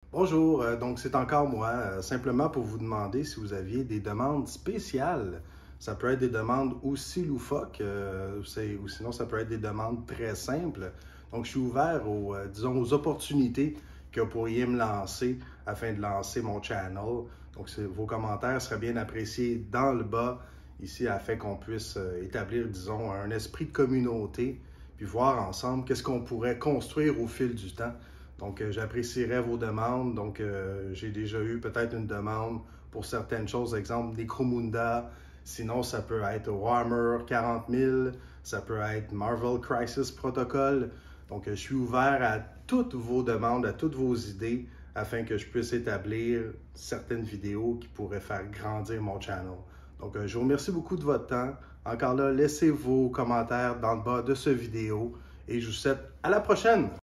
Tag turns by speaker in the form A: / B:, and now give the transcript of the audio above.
A: Bonjour, donc c'est encore moi, simplement pour vous demander si vous aviez des demandes spéciales. Ça peut être des demandes aussi loufoques, ou sinon ça peut être des demandes très simples. Donc je suis ouvert disons, aux opportunités que vous pourriez me lancer afin de lancer mon channel. Donc vos commentaires seraient bien appréciés dans le bas ici afin qu'on puisse établir, disons, un esprit de communauté puis voir ensemble qu'est-ce qu'on pourrait construire au fil du temps. Donc, j'apprécierais vos demandes. Donc, j'ai déjà eu peut-être une demande pour certaines choses, exemple Necromunda. Sinon, ça peut être Warhammer 40 000, ça peut être Marvel Crisis Protocol. Donc, je suis ouvert à toutes vos demandes, à toutes vos idées, afin que je puisse établir certaines vidéos qui pourraient faire grandir mon channel. Donc, je vous remercie beaucoup de votre temps. Encore là, laissez vos commentaires dans le bas de cette vidéo et je vous souhaite à la prochaine!